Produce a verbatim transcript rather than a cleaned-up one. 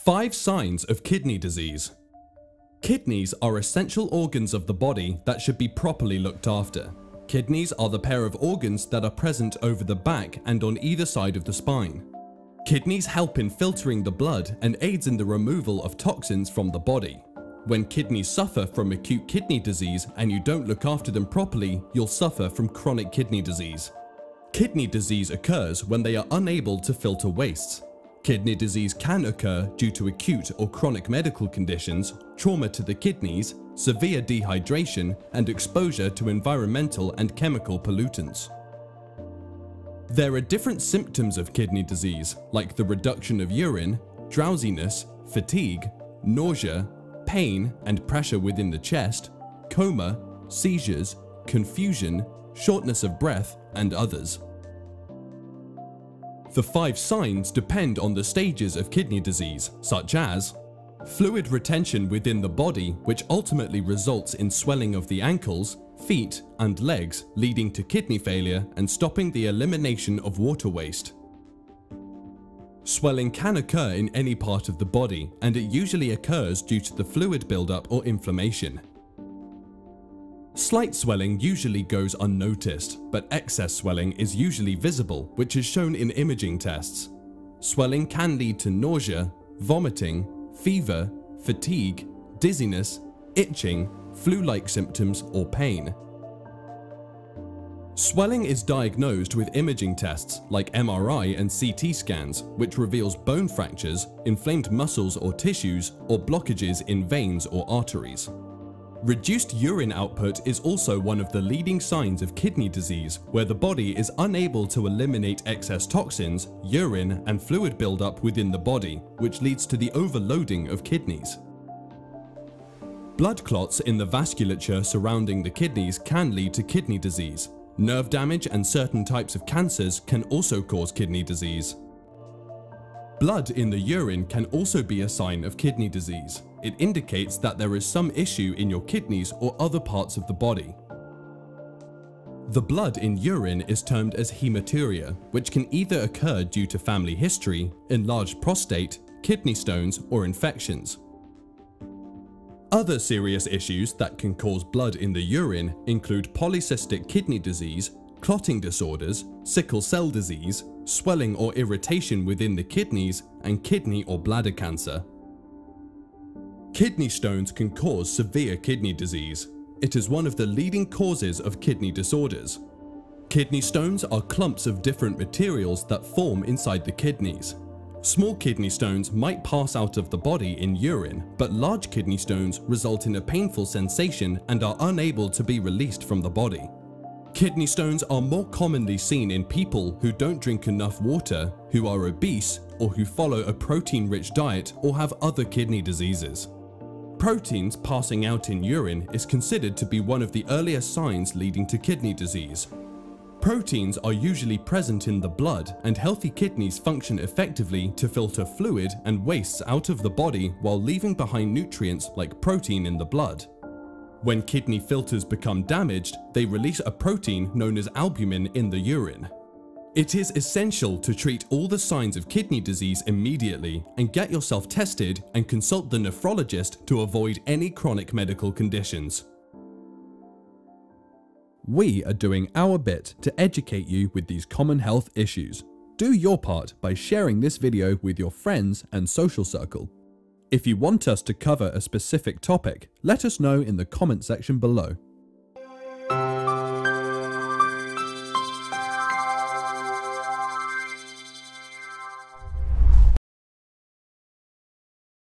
Five signs of kidney disease. Kidneys are essential organs of the body that should be properly looked after. Kidneys are the pair of organs that are present over the back and on either side of the spine. Kidneys help in filtering the blood and aids in the removal of toxins from the body. When kidneys suffer from acute kidney disease and you don't look after them properly, you'll suffer from chronic kidney disease. Kidney disease occurs when they are unable to filter wastes. Kidney disease can occur due to acute or chronic medical conditions, trauma to the kidneys, severe dehydration, and exposure to environmental and chemical pollutants. There are different symptoms of kidney disease, like the reduction of urine, drowsiness, fatigue, nausea, pain and pressure within the chest, coma, seizures, confusion, shortness of breath, and others. The five signs depend on the stages of kidney disease, such as fluid retention within the body, which ultimately results in swelling of the ankles, feet, and legs, leading to kidney failure and stopping the elimination of water waste. Swelling can occur in any part of the body, and it usually occurs due to the fluid buildup or inflammation. Slight swelling usually goes unnoticed, but excess swelling is usually visible, which is shown in imaging tests. Swelling can lead to nausea, vomiting, fever, fatigue, dizziness, itching, flu-like symptoms, or pain. Swelling is diagnosed with imaging tests like M R I and C T scans, which reveals bone fractures, inflamed muscles or tissues, or blockages in veins or arteries. Reduced urine output is also one of the leading signs of kidney disease, where the body is unable to eliminate excess toxins, urine, and fluid buildup within the body, which leads to the overloading of kidneys. Blood clots in the vasculature surrounding the kidneys can lead to kidney disease. Nerve damage and certain types of cancers can also cause kidney disease. Blood in the urine can also be a sign of kidney disease. It indicates that there is some issue in your kidneys or other parts of the body. The blood in urine is termed as hematuria, which can either occur due to family history, enlarged prostate, kidney stones, or infections. Other serious issues that can cause blood in the urine include polycystic kidney disease, clotting disorders, sickle cell disease, swelling or irritation within the kidneys, and kidney or bladder cancer. Kidney stones can cause severe kidney disease. It is one of the leading causes of kidney disorders. Kidney stones are clumps of different materials that form inside the kidneys. Small kidney stones might pass out of the body in urine, but large kidney stones result in a painful sensation and are unable to be released from the body. Kidney stones are more commonly seen in people who don't drink enough water, who are obese, or who follow a protein-rich diet or have other kidney diseases. Proteins passing out in urine is considered to be one of the earliest signs leading to kidney disease. Proteins are usually present in the blood, and healthy kidneys function effectively to filter fluid and wastes out of the body while leaving behind nutrients like protein in the blood. When kidney filters become damaged, they release a protein known as albumin in the urine. It is essential to treat all the signs of kidney disease immediately and get yourself tested and consult the nephrologist to avoid any chronic medical conditions. We are doing our bit to educate you with these common health issues. Do your part by sharing this video with your friends and social circle. If you want us to cover a specific topic, let us know in the comment section below.